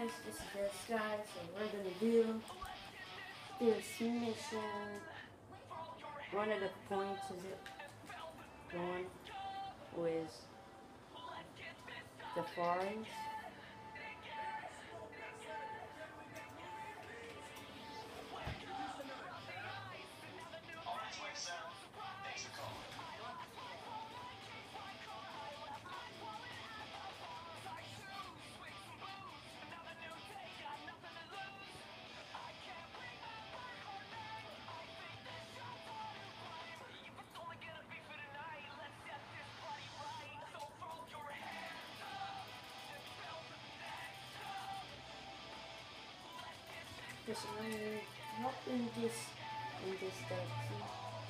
guys, this is Dead Sky, so we're gonna do this mission. One of the points is it going with the forest. Just not in this direction.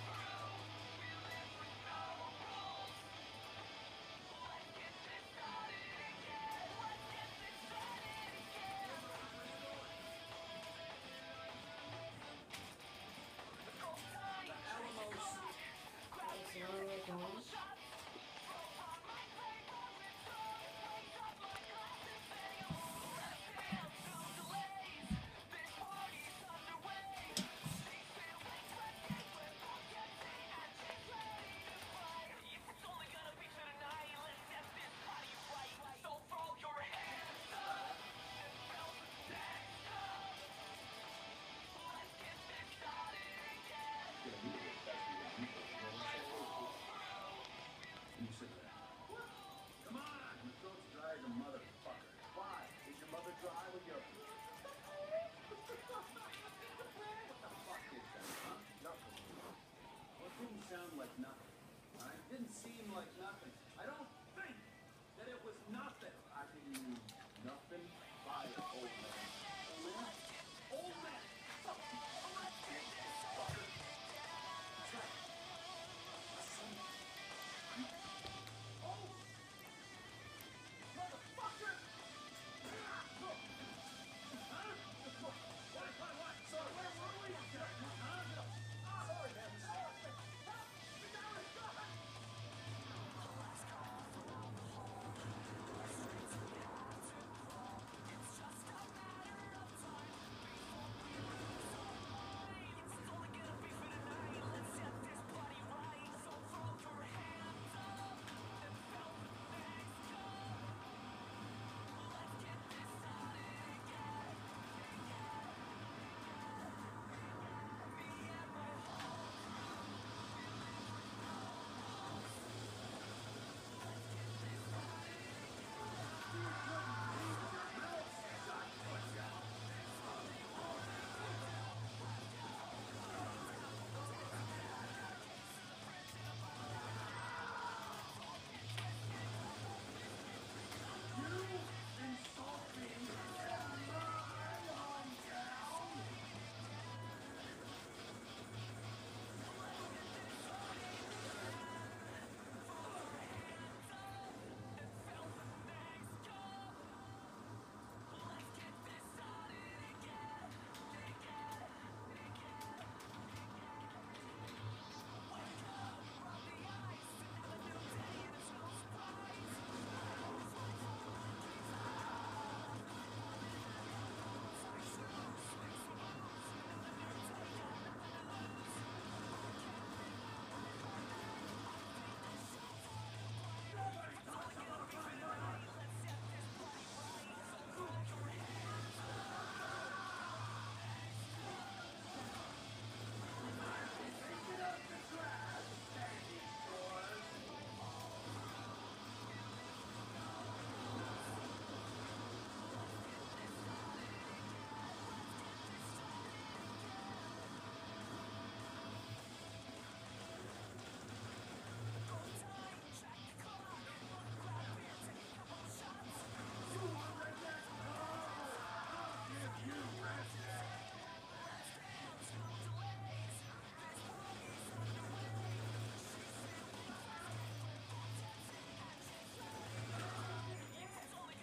That's where we're going. Come on, your throat's dry as a motherfucker. Why? Is your mother dry with your... What the fuck is that, huh? Nothing. Well, it didn't sound like nothing. Alright? It didn't seem like nothing. I don't think that it was nothing. I mean, nothing by old man. Old man? Old man!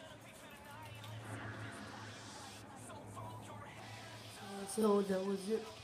So that was it.